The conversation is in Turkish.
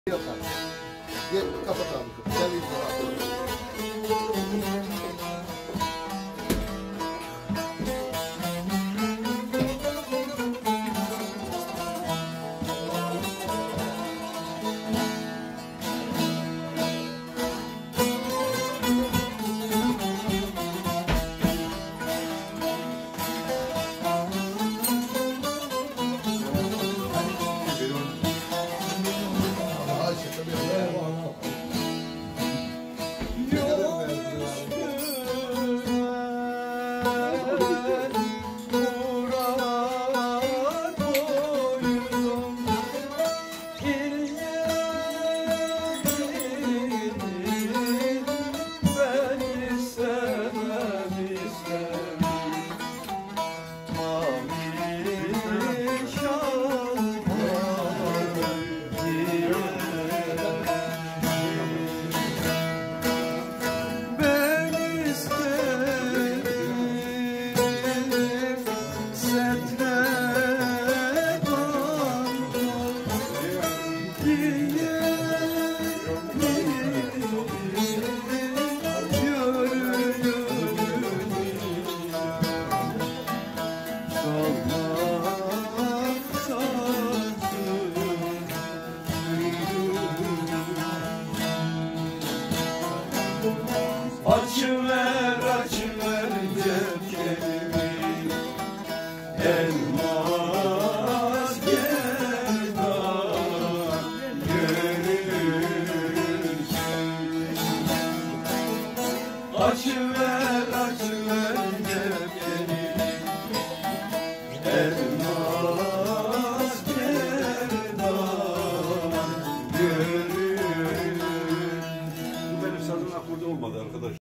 Yapar. Gel kapat abi. Gel abi. Açıver ceplerimi, elmas gerdan görürsün. Açıver ceplerimi, elmas gerdan görürsün. Bu benim sazım akordu olmadı arkadaş.